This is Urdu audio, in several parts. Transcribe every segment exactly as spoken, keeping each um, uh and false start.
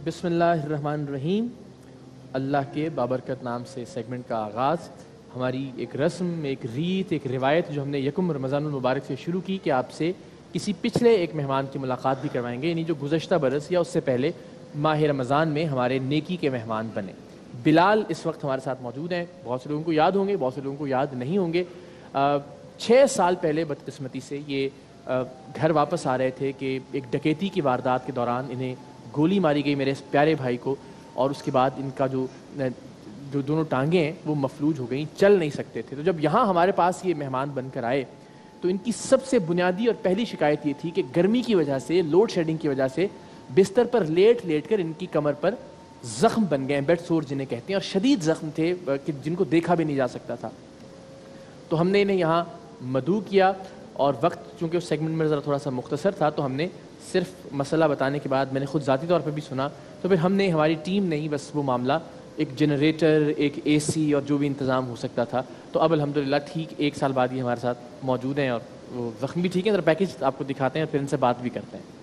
بسم اللہ الرحمن الرحیم. اللہ کے بابرکت نام سے سیگمنٹ کا آغاز. ہماری ایک رسم، ایک ریت، ایک روایت جو ہم نے یکم رمضان المبارک سے شروع کی کہ آپ سے کسی پچھلے ایک مہمان کی ملاقات بھی کروائیں گے، یعنی جو گزشتہ برس یا اس سے پہلے ماہ رمضان میں ہمارے نیکی کے مہمان بنے. بلال اس وقت ہمارے ساتھ موجود ہیں. بہت سے لوگوں کو یاد ہوں گے، بہت سے لوگوں کو یاد نہیں ہوں گے. چھ سال پہلے بدقسمتی سے یہ گھر واپس آ رہے تھے کہ ایک ڈکیتی کی واردات کے دوران انہیں گولی ماری گئی، میرے پیارے بھائی کو، اور اس کے بعد ان کا جو جو دونوں ٹانگیں ہیں وہ مفلوج ہو گئیں، چل نہیں سکتے تھے. تو جب یہاں ہمارے پاس یہ مہمان بن کر آئے تو ان کی سب سے بنیادی اور پہلی شکایت یہ تھی کہ گرمی کی وجہ سے، لوڈ شیڈنگ کی وجہ سے بستر پر لیٹ لیٹ کر ان کی کمر پر زخم بن گئے، بیڈ سور جنہیں کہتے ہیں، اور شدید زخم تھے کہ جن کو دیکھا بھی نہیں جا سکتا تھا. تو ہم نے انہیں یہاں مدعو کیا، اور وقت چونکہ اس سیگمنٹ میں ذرا تھوڑا سا مختصر تھا تو ہم نے صرف مسئلہ بتانے کے بعد میں نے خود ذاتی طور پہ بھی سنا، تو پھر ہم نے ہماری ٹیم نے ہی بس وہ معاملہ، ایک جنریٹر، ایک اے سی اور جو بھی انتظام ہو سکتا تھا، تو اب الحمدللہ ٹھیک ایک سال بعد یہ ہمارے ساتھ موجود ہیں اور وہ زخم بھی ٹھیک ہیں. ذرا پیکج آپ کو دکھاتے ہیں اور پھر ان سے بات بھی کرتے ہیں.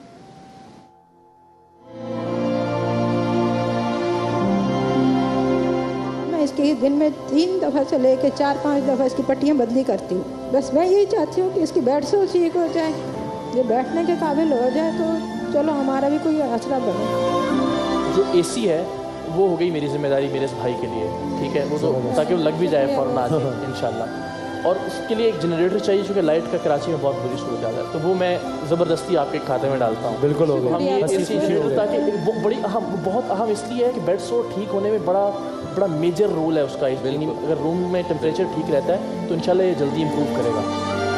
اس کی دن میں تین دفعہ سے لے کے چار پانچ دفعہ اس کی پٹیاں بدلی کرتی ہوں. بس میں یہی چاہتی ہوں کہ اس کی بیڈ سور ٹھیک ہو جائے، یہ بیٹھنے کے قابل ہو جائے تو چلو ہمارا بھی کوئی آسرا بنے. جو اے سی ہے وہ ہو گئی میری ذمہ داری میرے اس بھائی کے لیے، ٹھیک ہے، وہ تو تاکہ وہ لگ بھی جائے فوراً آ جائے انشاءاللہ. اور اس کے لیے ایک جنریٹر چاہیے چونکہ لائٹ کا کراچی میں بہت بری صورت ہے، تو وہ میں زبردستی آپ کے کھاتے میں ڈالتا ہوں. بالکل ہم یہ تاکہ وہ بڑی اہم، بہت اہم اس لیے ہے کہ بیڈ سور ٹھیک ہونے میں بڑا بڑا میجر رول ہے اس کا. اگر روم میں ٹیمپریچر ٹھیک رہتا ہے تو انشاءاللہ یہ جلدی امپروو کرے گا.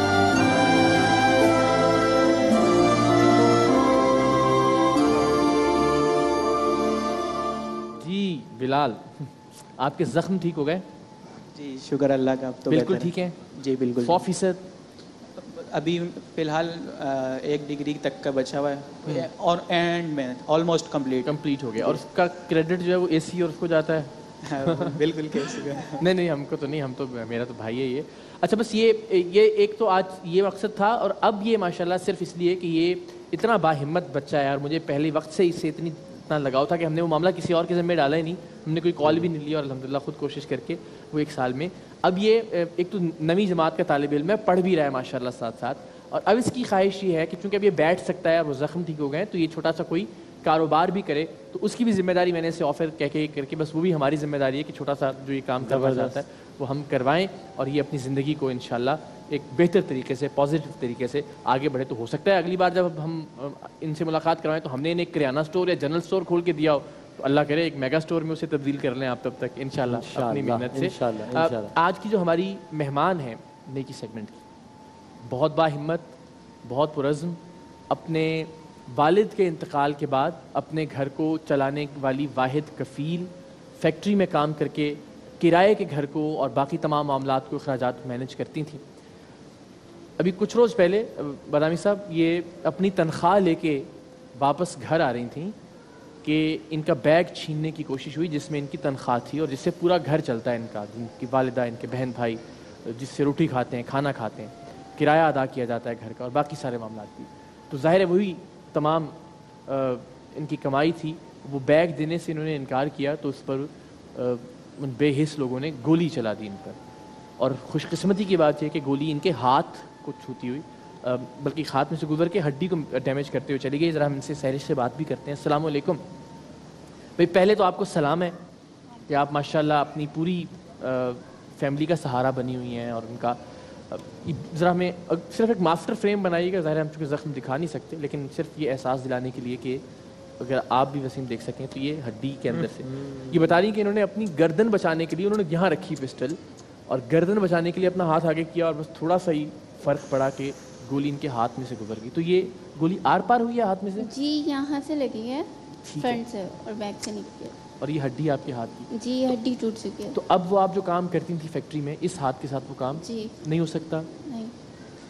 جی بلال، آپ کے زخم ٹھیک ہو گئے؟ جی شکر اللہ کا. اب تو بالکل ٹھیک ہیں؟ جی بالکل سو فیصد. ابھی فی الحال ایک ڈگری تک کا بچا ہوا ہے اور اینڈ میں آلموسٹ کمپلیٹ کمپلیٹ ہو گیا. اور اس کا کریڈٹ جو ہے وہ اے سی اور اس کو جاتا ہے؟ بالکل کیسے نہیں نہیں ہم کو تو نہیں، ہم تو میرا تو بھائی ہے یہ. اچھا بس یہ یہ ایک تو آج یہ مقصد تھا، اور اب یہ ماشاءاللہ صرف اس لیے کہ یہ اتنا باہمت بچہ ہے اور مجھے پہلے وقت سے اس سے اتنی اتنا لگاؤ تھا کہ ہم نے وہ معاملہ کسی اور کے ذمہ ڈالا ہی نہیں. ہم نے کوئی کال بھی نہیں لیا اور الحمدللہ خود کوشش کر کے وہ ایک سال میں اب یہ ایک تو نویں جماعت کا طالب علم ہے، پڑھ بھی رہا ہے ماشاءاللہ ساتھ ساتھ. اور اب اس کی خواہش یہ ہے کہ چونکہ اب یہ بیٹھ سکتا ہے اور وہ زخم ٹھیک ہو گئے ہیں تو یہ چھوٹا سا کوئی کاروبار بھی کرے، تو اس کی بھی ذمہ داری میں نے اسے آفر کہہ کے کر کے بس وہ بھی ہماری ذمہ داری ہے کہ چھوٹا سا جو یہ کام کرنا چاہتا ہے وہ ہم کروائیں اور یہ اپنی زندگی کو انشاءاللہ ایک بہتر طریقے سے، پازیٹیو طریقے سے آگے بڑھے. تو ہو سکتا ہے اگلی بار جب ہم ان سے ملاقات کروائیں تو ہم نے انہیں ایک کریانہ اسٹور یا جنرل اسٹور کھول کے دیا ہو، تو اللہ کرے ایک میگا اسٹور میں اسے تبدیل کر لیں آپ تب تک انشاءاللہ اپنی محنت سے. آج کی جو ہماری مہمان ہیں نیکی سیگمنٹ کی، بہت با ہمت، بہت پرعزم، اپنے والد کے انتقال کے بعد اپنے گھر کو چلانے والی واحد کفیل، فیکٹری میں کام کر کے کرائے کے گھر کو اور باقی تمام معاملات کو، اخراجات مینیج کرتی تھیں. ابھی کچھ روز پہلے بادامی صاحب یہ اپنی تنخواہ لے کے واپس گھر آ رہی تھیں کہ ان کا بیگ چھیننے کی کوشش ہوئی جس میں ان کی تنخواہ تھی اور جس سے پورا گھر چلتا ہے ان کا، جن کی والدہ، ان کے بہن بھائی جس سے روٹی کھاتے ہیں، کھانا کھاتے ہیں، کرایہ ادا کیا جاتا ہے گھر کا اور باقی سارے معاملات بھی. تو ظاہر ہے وہی تمام ان کی کمائی تھی. وہ بیگ دینے سے انہوں نے انکار کیا تو اس پر ان بے حس لوگوں نے گولی چلا دی ان پر. اور خوش قسمتی کی بات یہ کہ گولی ان کے ہاتھ کو چھوتی ہوئی، بلکہ ہاتھ میں سے گزر کے ہڈی کو ڈیمیج کرتے ہوئے چلی گئی. ذرا ہم ان سے سہرش سے بات بھی کرتے ہیں. السلام علیکم بھائی. پہلے تو آپ کو سلام ہے کہ آپ ماشاءاللہ اپنی پوری فیملی کا سہارا بنی ہوئی ہیں، اور ان کا ذرا ہمیں صرف ایک ماسٹر فریم بنائیے گا. ظاہر ہم چونکہ زخم دکھا نہیں سکتے، لیکن صرف یہ احساس دلانے کے لیے کہ اگر آپ بھی وسیم دیکھ سکیں تو یہ ہڈی کے اندر سے یہ بتا رہی کہ انہوں نے اپنی گردن بچانے کے لیے انہوں نے یہاں رکھی پسٹل، اور گردن بچانے کے لیے اپنا ہاتھ آگے کیا اور بس تھوڑا سا ہی فرق پڑا کہ گولی ان کے ہاتھ میں سے گزر گئی. تو یہ گولی آر پار ہوئی ہے ہاتھ میں سے؟ جی یہاں سے لگی ہے، فرنٹ سے اور بیک سے نکلی ہے. اور یہ ہڈی آپ کے ہاتھ کی؟ جی ہڈی ٹوٹ چکی ہے. تو اب وہ آپ جو کام کرتی تھی فیکٹری میں، اس ہاتھ کے ساتھ وہ کام جی نہیں ہو سکتا؟ نہیں.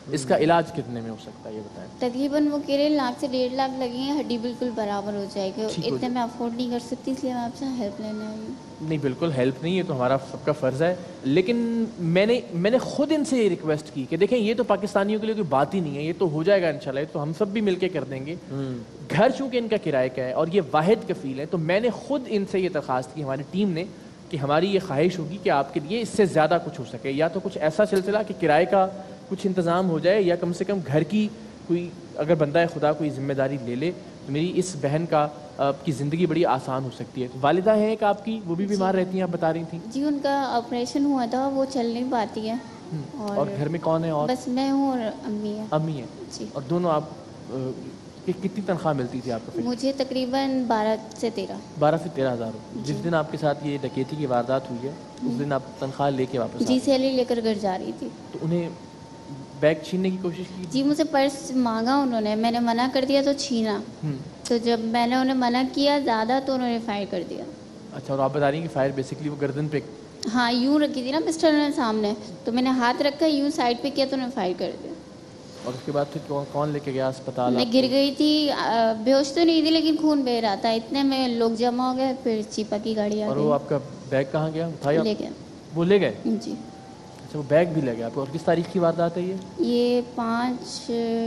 اس کا علاج کتنے میں ہو سکتا ہے یہ بتائیں؟ تقریباً وہ کہہ رہے ہیں لاکھ سے ڈیڑھ لاکھ لگیں گے, ہڈی بالکل برابر ہو جائے گی. اتنے میں افورڈ نہیں کر سکتی, اس لیے میں آپ سے ہیلپ لینے آئی ہوں. نہیں بالکل ہیلپ نہیں, یہ تو ہمارا سب کا فرض ہے, لیکن میں نے میں نے خود ان سے یہ ریکویسٹ کی کہ دیکھیں یہ تو پاکستانیوں کے لیے کوئی بات ہی نہیں ہے, یہ تو ہو جائے گا انشاءاللہ, یہ تو ہم سب بھی مل کے کر دیں گے. گھر چونکہ ان کا کرائے کا ہے اور یہ واحد کفیل ہے, تو میں نے خود ان سے یہ درخواست کی ہماری ٹیم نے کہ ہماری یہ خواہش ہوگی کہ آپ کے لیے اس سے زیادہ کچھ ہو سکے, یا تو کچھ ایسا سلسلہ کہ کرائے کا کچھ انتظام ہو جائے, یا کم سے کم گھر کی کوئی اگر بندہ خدا کوئی ذمہ داری لے لے تو میری اس بہن کا آپ کی زندگی بڑی آسان ہو سکتی ہے. والدہ ہیں ایک آپ کی, وہ بھی بیمار رہتی ہیں آپ بتا رہی تھیں؟ جی ان کا آپریشن ہوا تھا, وہ چل نہیں پاتی ہے. اور گھر میں کون ہے؟ اور بس میں ہوں اور امی ہے. امی ہیں جی. اور دونوں آپ کتنی تنخواہ ملتی تھی آپ کو؟ مجھے تقریباً بارہ سے تیرہ بارہ سے تیرہ ہزار جس دن آپ کے ساتھ یہ ڈکیتی کی واردات ہوئی ہے اس دن آپ تنخواہ لے کے واپس؟ جی سیلری لے کر گھر جا رہی تھی. تو انہیں بیگ چھیننے کی کوشش کی؟ جی مجھ سے پرس مانگا انہوں نے, میں نے منع کر دیا تو چھینا. تو جب میں نے انہیں منع کیا زیادہ تو انہوں نے فائر کر دیا. اچھا, اور آپ بتا رہی ہیں کہ فائر بیسکلی وہ گردن پہ؟ ہاں یوں رکھی تھی نا پسٹل نے سامنے, تو میں نے ہاتھ رکھا یوں سائڈ پہ کیا تو انہوں نے فائر کر دیا. اور اس کے بعد پھر کون لے کے گیا اسپتال؟ میں گر گئی تھی, بے ہوش تو نہیں تھی لیکن خون بہہ رہا تھا, اتنے میں لوگ جمع ہو گئے, پھر چیپا کی گاڑی آ گئی. اور وہ آپ کا بیگ کہاں گیا؟ اٹھایا لے گیا. وہ لے گئے؟ جی. اچھا وہ بیگ بھی لے گیا آپ کو. اور کس تاریخ کی واردات ہے یہ؟ یہ پانچ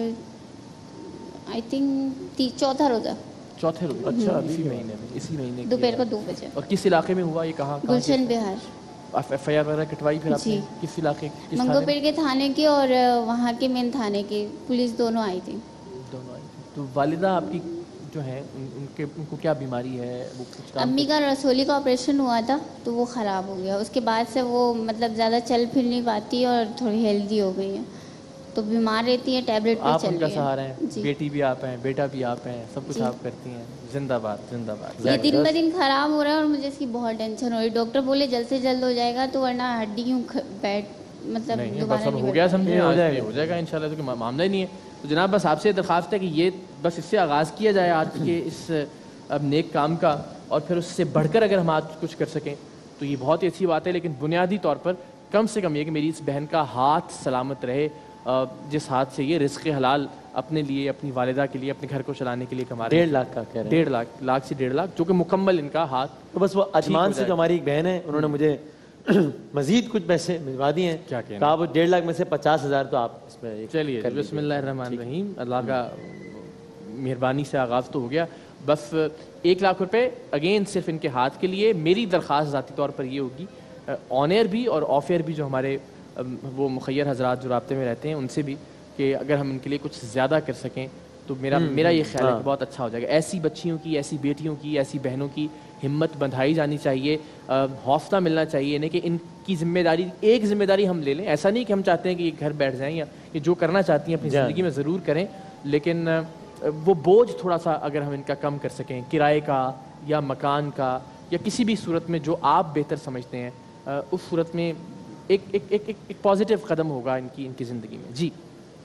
آئی تھنک چوتھا روزہ. چوتھے روز؟ اچھا اسی مہینے میں, اسی مہینے دوپہر کو دو بجے. اور کس علاقے میں ہوا یہ؟ کہاں؟ گلشن بہار. ایف آئی آر وغیرہ کٹوائی پھر آپ نے؟ کس علاقے؟ منگو پیڑ کے تھانے کی اور وہاں کے مین تھانے کی پولیس دونوں آئی تھی. دونوں آئی تھی. تو والدہ آپ کی جو ہیں ان کے ان کو کیا بیماری ہے؟ وہ کچھ امی کا رسولی کا آپریشن ہوا تھا تو وہ خراب ہو گیا, اس کے بعد سے وہ مطلب زیادہ چل پھر نہیں پاتی اور تھوڑی ہیلدی ہو گئی ہیں, تو بیمار رہتی ہیں, ٹیبلٹ پہ چل رہی ہیں. آپ ان کا سہارا ہیں, بیٹی بھی آپ ہیں, بیٹا بھی آپ ہیں, سب کچھ آپ کرتی ہیں. زندہ باد, زندہ باد. یہ دن بہ دن خراب ہو رہا ہے اور مجھے اس کی بہت ٹینشن ہو رہی ہے. ڈاکٹر بولے جلد سے جلد ہو جائے گا, تو ورنہ ہڈی کیوں بیٹھ مطلب دوبارہ ہو گیا سمجھے, ہو جائے گا ہو جائے گا انشاءاللہ, تو معاملہ ہی نہیں ہے. تو جناب بس آپ سے درخواست ہے کہ یہ بس اس سے آغاز کیا جائے آج کے اس اب نیک کام کا, اور پھر اس سے بڑھ کر اگر ہم آج کچھ کر سکیں تو یہ بہت ہی اچھی بات ہے. لیکن بنیادی طور پر کم سے کم یہ کہ میری اس بہن کا ہاتھ سلامت رہے, جس ہاتھ سے یہ رزق حلال اپنے لیے, اپنی والدہ کے لیے, اپنے گھر کو چلانے کے لیے کما رہے ہیں. ڈیڑھ لاکھ کا کہہ رہے ہیں, ڈیڑھ لاکھ لاکھ سے ڈیڑھ لاکھ جو کہ مکمل ان کا ہاتھ. تو بس وہ اجمان سے جو ہماری ایک بہن ہے انہوں نے مجھے مزید کچھ پیسے بھجوا دیے ہیں, کیا کہنا, کہا وہ ڈیڑھ لاکھ میں سے پچاس ہزار تو آپ اس میں. چلیے بسم اللہ الرحمن الرحیم, اللہ کا مہربانی سے آغاز تو ہو گیا. بس ایک لاکھ روپے اگین صرف ان کے ہاتھ کے لیے. میری درخواست ذاتی طور پر یہ ہوگی, آن ایئر بھی اور آف ایئر بھی, جو ہمارے وہ مخیر حضرات جو رابطے میں رہتے ہیں ان سے بھی, کہ اگر ہم ان کے لیے کچھ زیادہ کر سکیں تو میرا میرا یہ خیال ہے کہ بہت اچھا ہو جائے گا. ایسی بچیوں کی, ایسی بیٹیوں کی, ایسی بہنوں کی ہمت بندھائی جانی چاہیے, حوصلہ ملنا چاہیے, یعنی کہ ان کی ذمہ داری, ایک ذمہ داری ہم لے لیں. ایسا نہیں کہ ہم چاہتے ہیں کہ یہ گھر بیٹھ جائیں یا یہ جو کرنا چاہتی ہیں اپنی زندگی میں ضرور کریں, لیکن وہ بوجھ تھوڑا سا اگر ہم ان کا کم کر سکیں, کرائے کا یا مکان کا یا کسی بھی صورت میں جو آپ بہتر سمجھتے ہیں, اس صورت میں ایک ایک ایک ایک پازیٹیو قدم ہوگا ان کی ان کی زندگی میں. جی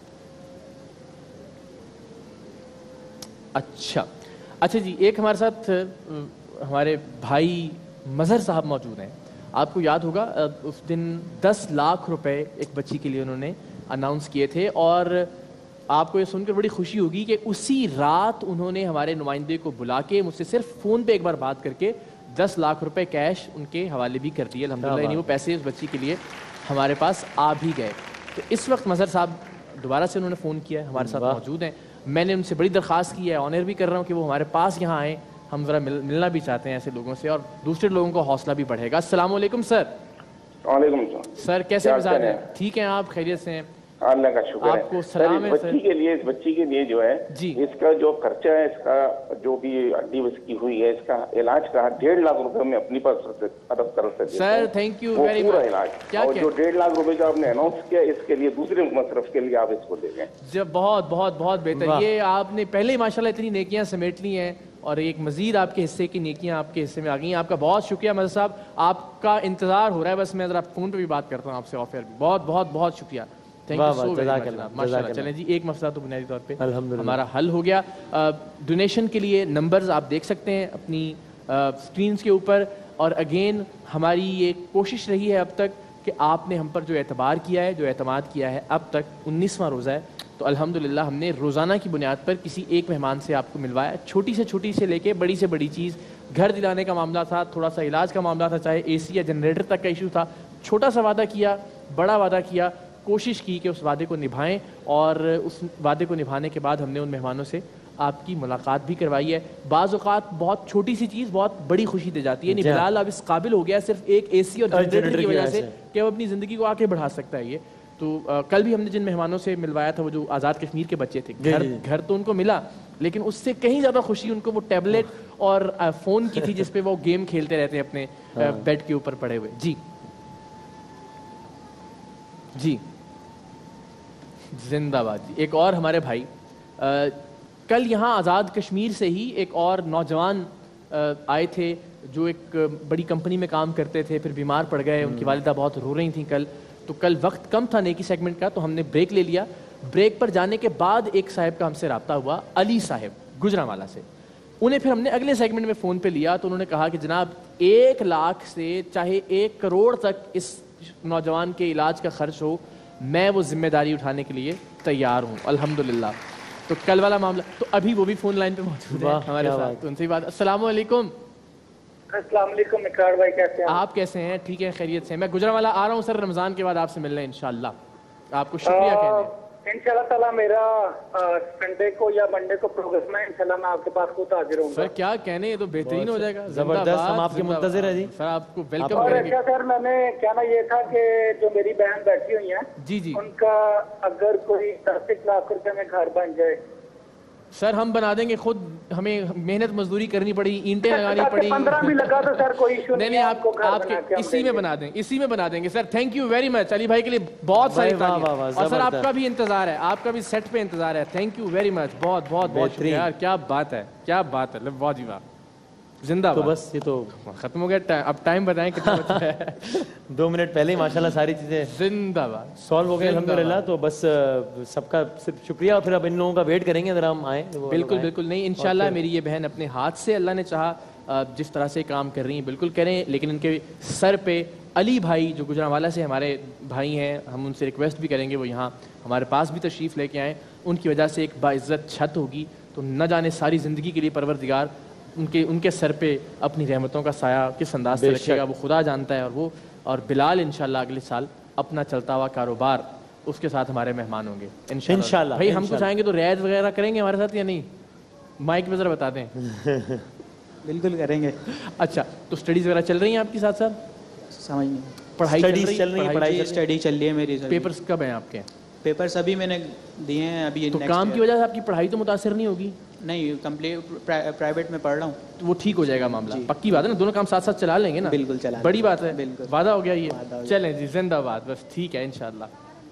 اچھا اچھا جی, ایک ہمارے ساتھ ہمارے بھائی مظہر صاحب موجود ہیں. آپ کو یاد ہوگا اس دن دس لاکھ روپے ایک بچی کے لیے انہوں نے اناؤنس کیے تھے, اور آپ کو یہ سن کر بڑی خوشی ہوگی کہ اسی رات انہوں نے ہمارے نمائندے کو بلا کے مجھ سے صرف فون پہ ایک بار بات کر کے دس لاکھ روپے کیش ان کے حوالے بھی کر دیے الحمدللہ. یعنی وہ پیسے اس بچی کے لیے ہمارے پاس آ بھی گئے. تو اس وقت مظہر صاحب دوبارہ سے انہوں نے فون کیا ہے, ہمارے ساتھ موجود ہیں. میں نے ان سے بڑی درخواست کی ہے, آنر بھی کر رہا ہوں کہ وہ ہمارے پاس یہاں آئیں, ہم ذرا مل, ملنا بھی چاہتے ہیں ایسے لوگوں سے, اور دوسرے لوگوں کو حوصلہ بھی بڑھے گا. السلام علیکم سر. وعلیکم السلام سر, کیسے مزاج ہیں؟ ٹھیک ہیں آپ, خیریت سے ہیں؟ اللہ کا شکر ہے. آپ کو سلام ہے بچی کے لیے, اس بچی کے لیے جو ہے جی, اس کا جو خرچہ ہے, اس کا جو بھی ہڈی اس کی ہوئی ہے, اس کا علاج کا ڈیڑھ لاکھ روپے میں اپنی پاس ادب کر سکتے sir. Thank you very much. پورا علاج, اور جو ڈیڑھ لاکھ روپے جو آپ نے اناؤنس کیا, اس کے لیے دوسرے مصرف کے لیے آپ اس کو دے دیں. جب بہت بہت بہت بہتر. یہ آپ نے پہلے ہی ماشاءاللہ اتنی نیکیاں سمیٹ لی ہیں, اور ایک مزید آپ کے حصے کی نیکیاں آپ کے حصے میں آ گئی ہیں. آپ کا بہت شکریہ مظہر صاحب, آپ کا انتظار ہو رہا ہے, بس میں ذرا فون پہ بھی بات کرتا ہوں آپ سے آف ایئر بھی. بہت بہت بہت شکریہ. Thank you so very much. ماشاءاللہ. چلیں جی, ایک مسئلہ تو بنیادی طور پہ ہمارا حل ہو گیا. ڈونیشن کے لیے نمبرز آپ دیکھ سکتے ہیں اپنی اسکرینز کے اوپر, اور اگین ہماری یہ کوشش رہی ہے اب تک کہ آپ نے ہم پر جو اعتبار کیا ہے, جو اعتماد کیا ہے, اب تک انیسواں روزہ ہے, تو الحمدللہ ہم نے روزانہ کی بنیاد پر کسی ایک مہمان سے آپ کو ملوایا, چھوٹی سے چھوٹی سے لے کے بڑی سے بڑی چیز, گھر دلانے کا معاملہ تھا, تھوڑا سا علاج کا معاملہ تھا, چاہے اے سی یا جنریٹر تک کا ایشو تھا, چھوٹا سا وعدہ کیا, بڑا وعدہ کیا, کوشش کی کہ اس وعدے کو نبھائیں, اور اس وعدے کو نبھانے کے بعد ہم نے ان مہمانوں سے آپ کی ملاقات بھی کروائی ہے. بعض اوقات بہت چھوٹی سی چیز بہت بڑی خوشی دے جاتی ہے. نہیں, بلال اب اس قابل ہو گیا صرف ایک اے سی اور جنریٹر کی وجہ سے کہ وہ اپنی زندگی کو آگے بڑھا سکتا ہے. یہ تو کل بھی ہم نے جن مہمانوں سے ملوایا تھا وہ جو آزاد کشمیر کے بچے تھے, گھر گھر تو ان کو ملا, لیکن اس سے کہیں زیادہ خوشی ان کو وہ ٹیبلٹ اور فون کی تھی جس پہ وہ گیم کھیلتے رہتے ہیں اپنے بیڈ کے اوپر پڑے ہوئے. جی جی زندہ باد جی. ایک اور ہمارے بھائی کل یہاں آزاد کشمیر سے ہی ایک اور نوجوان آئے تھے جو ایک بڑی کمپنی میں کام کرتے تھے, پھر بیمار پڑ گئے, ان کی والدہ بہت رو رہی تھیں کل, تو کل وقت کم تھا نیکی سیگمنٹ کا, تو ہم نے بریک لے لیا. بریک پر جانے کے بعد ایک صاحب کا ہم سے رابطہ ہوا, علی صاحب گجرانوالہ سے. انہیں پھر ہم نے اگلے سیگمنٹ میں فون پہ لیا, تو انہوں نے کہا کہ جناب ایک لاکھ سے چاہے ایک کروڑ تک اس نوجوان کے علاج کا خرچ ہو, میں وہ ذمہ داری اٹھانے کے لیے تیار ہوں الحمدللہ. تو کل والا معاملہ, تو ابھی وہ بھی فون لائن پہ موجود ہے ہمارے ساتھ, تو ان سے بات. السلام علیکم. السلام علیکم اقرار بھائی, کیسے ہیں آپ؟ کیسے ہیں؟ ٹھیک ہے, خیریت سے. میں گجرانوالہ آ رہا ہوں سر رمضان کے بعد آپ سے ملنے انشاءاللہ. آپ کو شکریہ کہنے. انشاءاللہ تعالیٰ میرا سنڈے کو یا منڈے کو پروگرام ہے, انشاءاللہ میں آپ کے پاس خود حاضر ہوں گا. سر کیا کہنے, یہ تو بہترین ہو جائے گا. زبردست, ہم آپ کے منتظر ہیں جی. سر آپ کو ویلکم اور کریں گے. اچھا سر, میں نے کہنا یہ تھا کہ جو میری بہن بیٹھی ہوئی ہیں جی جی, ان کا اگر کوئی دس ایک لاکھ روپے میں گھر بن جائے, سر ہم بنا دیں گے خود, ہمیں محنت مزدوری کرنی پڑی, اینٹیں لگانی پڑی. پندرہ بھی لگا تو سر کوئی ایشو نہیں نہیں, آپ آپ کے اسی میں بنا دیں, اسی میں بنا دیں گے sir. Thank you very much Ali بھائی کے لیے بہت ساری تالیاں. اور سر آپ کا بھی انتظار ہے, آپ کا بھی سیٹ پہ انتظار ہے. تھینک یو ویری مچ, بہت بہت بہت شکریہ یار. کیا بات ہے, کیا بات ہے, واہ جی واہ, زندہ. تو بس یہ تو ختم ہو گیا. اب ٹائم بتائیں کتنا بچا ہے؟ دو منٹ پہلے ہی ماشاءاللہ ساری چیزیں زندہ باد سالو ہو گئی الحمدللہ. تو بس سب کا صرف شکریہ, اور پھر اب ان لوگوں کا ویٹ کریں گے ذرا ہم آئیں. بالکل بالکل, نہیں انشاءاللہ میری یہ بہن اپنے ہاتھ سے اللہ نے چاہا جس طرح سے کام کر رہی ہیں بالکل کریں, لیکن ان کے سر پہ علی بھائی جو گجرانوالہ سے ہمارے بھائی ہیں, ہم ان سے ریکویسٹ بھی کریں گے وہ یہاں ہمارے پاس بھی تشریف لے کے آئیں. ان کی وجہ سے ایک باعزت چھت ہوگی, تو نہ جانے ساری زندگی کے لیے پروردگار ان کے ان کے سر پہ اپنی رحمتوں کا سایہ کس انداز سے رکھے گا وہ خدا جانتا ہے. اور وہ اور بلال انشاءاللہ اگلے سال اپنا چلتا ہوا کاروبار اس کے ساتھ ہمارے مہمان ہوں گے انشاءاللہ. بھائی ہم کچھ آئیں گے تو ریاض وغیرہ کریں گے ہمارے ساتھ یا نہیں؟ مائک پہ ذرا بتا دیں. بالکل کریں گے. اچھا, تو اسٹڈیز وغیرہ چل رہی ہیں آپ کے ساتھ ساتھ؟ سمجھ نہیں, پڑھائی چل رہی ہے؟ پڑھائی اسٹڈی چل رہی ہے میری. پیپرز کب ہیں آپ کے؟ پیپرز ابھی میں نے دیے ہیں. ابھی تو کام کی وجہ سے آپ کی پڑھائی تو متاثر نہیں ہوگی؟ نہیں, کمپلیٹ پرائیویٹ میں پڑھ رہا ہوں. تو وہ ٹھیک ہو جائے گا معاملہ. پکی بات ہے نا, دونوں کام ساتھ ساتھ چلا لیں گے نا. بالکل چلا, بڑی بات ہے. بالکل وعدہ ہو گیا یہ. چلیں جی, زندہ باد. بس ٹھیک ہے انشاءاللہ.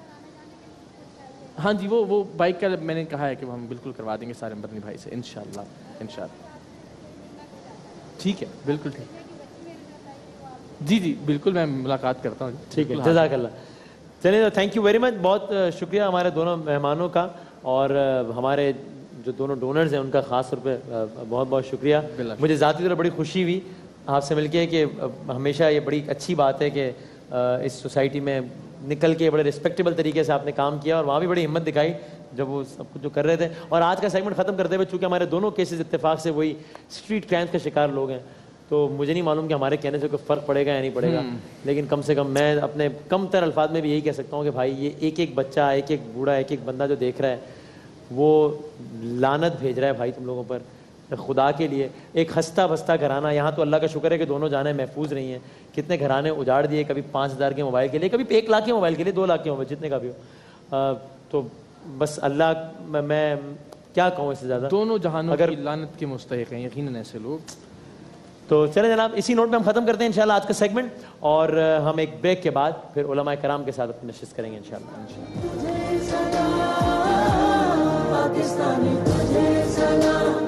ہاں جی, وہ وہ بائک کا میں نے کہا ہے کہ ہم بالکل کروا دیں گے سارے مدنی بھائی سے انشاءاللہ انشاءاللہ. ٹھیک ہے, بالکل ٹھیک. جی جی بالکل, میں ملاقات کرتا ہوں. ٹھیک ہے, جزاک اللہ. چلیں تو تھینک یو ویری مچ, بہت شکریہ ہمارے دونوں مہمانوں کا, اور ہمارے جو دونوں ڈونرز ہیں ان کا خاص طور پہ بہت بہت شکریہ. مجھے ذاتی طور پر بڑی خوشی ہوئی آپ سے مل کے, کہ ہمیشہ یہ بڑی اچھی بات ہے کہ اس سوسائٹی میں نکل کے بڑے رسپیکٹیبل طریقے سے آپ نے کام کیا, اور وہاں بھی بڑی ہمت دکھائی جب وہ سب کچھ جو کر رہے تھے. اور آج کا سیگمنٹ ختم کرتے ہوئے, چونکہ ہمارے دونوں کیسز اتفاق سے وہی اسٹریٹ کرائمس کا شکار لوگ ہیں, تو مجھے نہیں معلوم کہ ہمارے کہنے سے کوئی فرق پڑے گا یا نہیں پڑے گا, لیکن کم سے کم میں اپنے کم تر الفاظ میں بھی یہی کہہ سکتا ہوں کہ بھائی یہ ایک ایک بچہ, ایک ایک بوڑھا, ایک ایک بندہ جو دیکھ رہا ہے وہ لعنت بھیج رہا ہے بھائی تم لوگوں پر خدا کے لیے. ایک ہنستا بستا گھرانہ, یہاں تو اللہ کا شکر ہے کہ دونوں جانیں محفوظ رہی ہیں. کتنے گھرانے اجاڑ دیے, کبھی پانچ ہزار کے موبائل کے لیے, کبھی ایک لاکھ کے موبائل کے لیے, دو لاکھ کے موبائل, جتنے کا بھی ہو. تو بس اللہ, میں کیا کہوں اس سے زیادہ, دونوں جہانوں کی لعنت کے مستحق ہیں یقیناً ایسے لوگ. تو چلیں جناب, اسی نوٹ پہ ہم ختم کرتے ہیں انشاءاللہ آج کا سیگمنٹ, اور ہم ایک بریک کے بعد پھر علماء کرام کے ساتھ اپنی نشست کریں گے انشاءاللہ.